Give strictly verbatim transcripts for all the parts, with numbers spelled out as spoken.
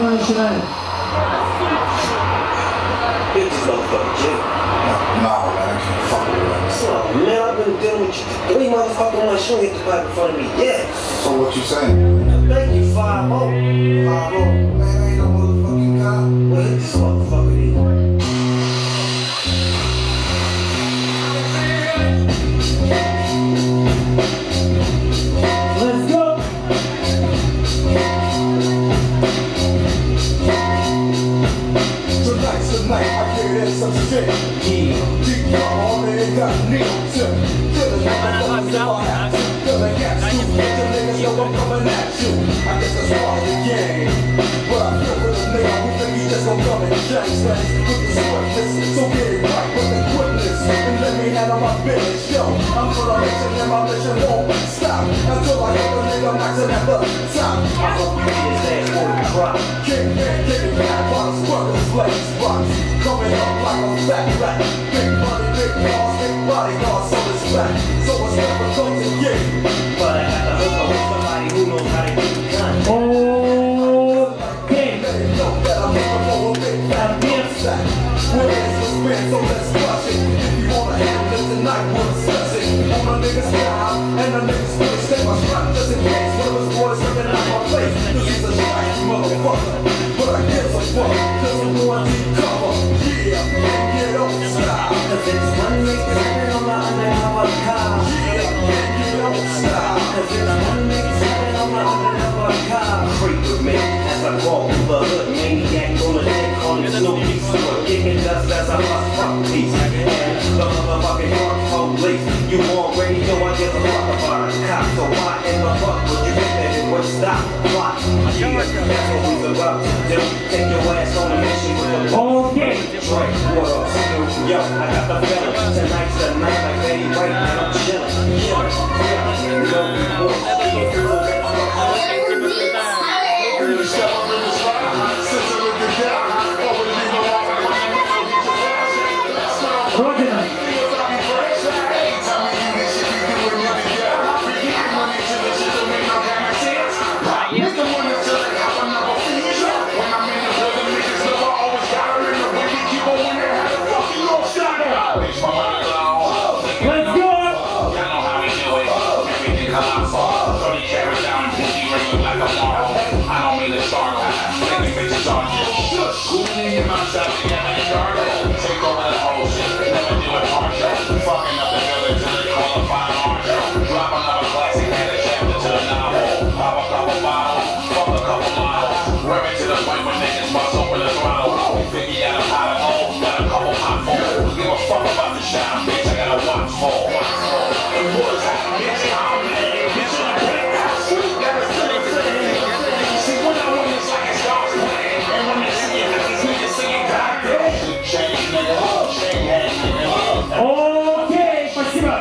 話しないの。 Bitch is motherfucking kid. Nah, man, I can't fuck with that. So, man, I've been dealing with you for three motherfucking months. You don't hit the pipe in front of me yet. So what you saying? Thank you, five oh. five oh? Man, I ain't no motherfucking cop. Well, hit this motherfucker then. Let's go! Tonight's the night I get in some shit. Yeah. Deep down on it, it got me on tip. Feeling motherfuckers if I have to. Feeling gas too. Make the niggas know I'm coming at you. I guess that's part of the game. But I feel with a nigga who think he just gon' come and change things with the swiftness. So get it right with the quickness and let me handle my business. Yo, I'm for the mission and my mission won't stop until I get the nigga maxing at the top. I hope you get his ass for the drop. Kick back, kicking back, while the squirters flex spots. Coming up like a fat rat. Big money, big cars, big bodyguards, so it's back. So it's never going to get. But I got to hook up with somebody who knows how to get the gun. Okay. Let him know that I'm looking for a big fat bitch sack. What is the spin, so let's crush it. If you wanna handle it tonight, we'll discuss it. On a nigga's style, and a nigga's switch. Stay my strap just in case one of his boys looking out my face. Cause he's a shy motherfucker. But I give a fuck, cause I'm going deep cover. Yeah, and you don't stop. Cause it's one nigga sitting on my undercover car. Yeah, and you don't stop. Cause it's one nigga sitting on my undercover car. Creep with me as I walk through the hood. Maniac on the dick on the Snoopy. Super kicking dust as I bust front piece. And the motherfucking drunk police. You on radio, I give a fuck about a cop. So why in the fuck would you think that it would stop? Why? Yeah, that's what we's about to do. Take your ass on a mission with a Okay. Drake, what up, Snoop? Yo, I got the feeling. Tonight's the night, like Betty White, and I'm chillin'. Yeah, yeah, you know we want Rodina. Okay, спасибо.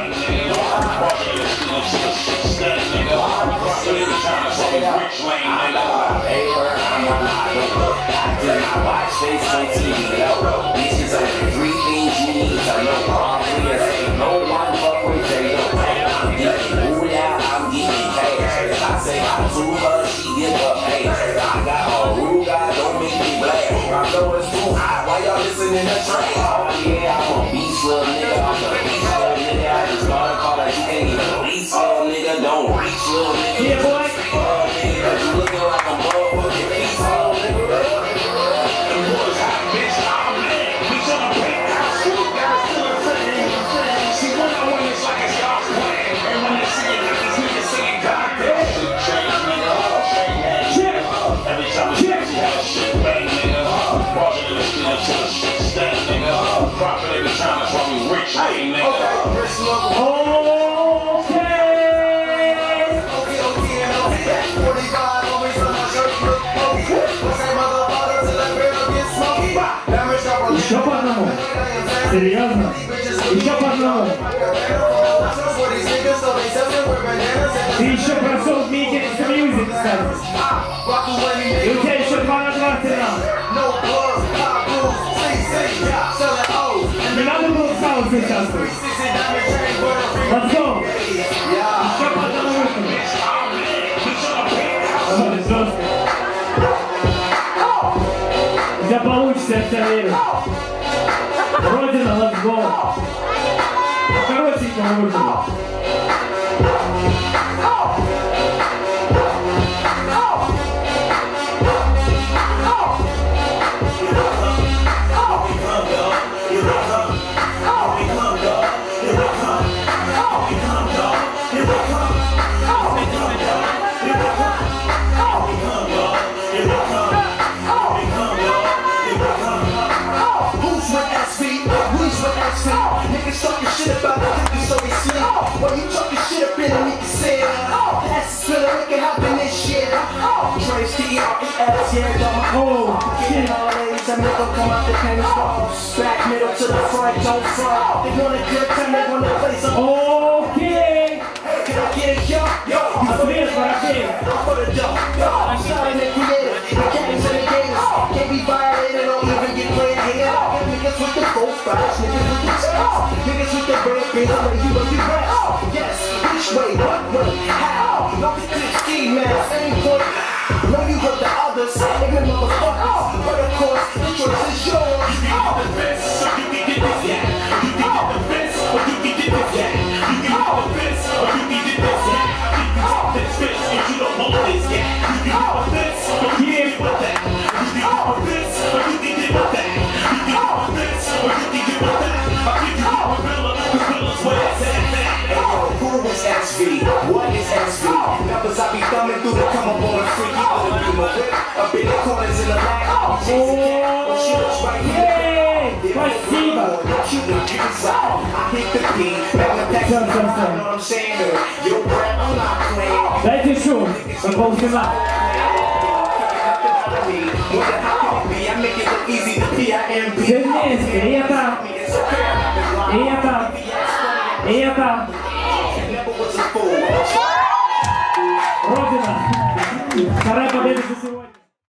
In the train. Oh yeah, I'm a beast little nigga. I'm a beast little nigga. I just started calling you can't even reach little nigga. Don't reach little nigga. Yeah, boy. Little nigga, cause you looking like a motherfucking beast little nigga. The boys hot bitch, I'm mad. We tryna break out. Shoot, gotta still a thing. See, when I win, it's like it's God's plan. And when they see it, like this nigga singing goddamn. Shit change, nigga. Shake that, nigga. Every time we see how shit bang, nigga. Walking in the street until the shit stand, nigga. Profit every time, that's why we rich, hey, nigga. Okay, rich level. Okay. Okay, okay, and okay. forty-five always on my shirt, look okay. What's that motherfucker till that girl gets smoky? Damage up on Еще по одному. Серьезно? Еще по одному. Ты еще прошел Микерс Мьюзик, кстати. И у тебя еще два на два финала. Не надо было в хаосе участвовать. Let's go. Еще по одному выходу. Жестко. тебя верю. Родина, let's go. Коротенького выжили. Niggas talking shit about the niggas so we sleep. While you talking shit up in the niggas say that's the spill, we can hop in this shit. Trace T R E S, yeah, got my own. Getting all ladies, I make them come out the penny box. Back middle to the front, don't front. They want a good time, they want to play some. Okay. Hey, can I get it, yo? Yo, I'm for the dough. Yo, I'm starting to create it. The cats and the gators can't be violated or even get played here. Niggas with the gold flash, niggas with the tails. Niggas with the red beans, the way you know you rest. Yes, which way, what way, how? Nothing to ski, man, same point. Know you heard the others, ignorant motherfuckers. But of course, the choice is yours. You can get the best, or you can get this, yeah. You can get the best, or you can get this, yeah. You can get the best, or you can get this, yeah. I think you take this bitch, and you don't want this, yeah. You can get the best, or you can get with that. You can get the best, or you can get with that. You can get the best, or you can get with that. I think you get with Gorilla, cause Gorilla's where it's at. Hey yo, who is S V? What is S V? Numbers I be thumbing through to come up on the free. You better do my whip. Up in the corners in the lag. I'm chasing cat. Oh shit, it's right here. Спасибо. I hit the beat. Back the pack. You know what I'm saying? Yo, Brad, I'm not playing. Дайте шум, на полфинал. I make it look easy to P I M P. Все вместе, и это, и это, и это. Родина. Вторая победа за сегодня.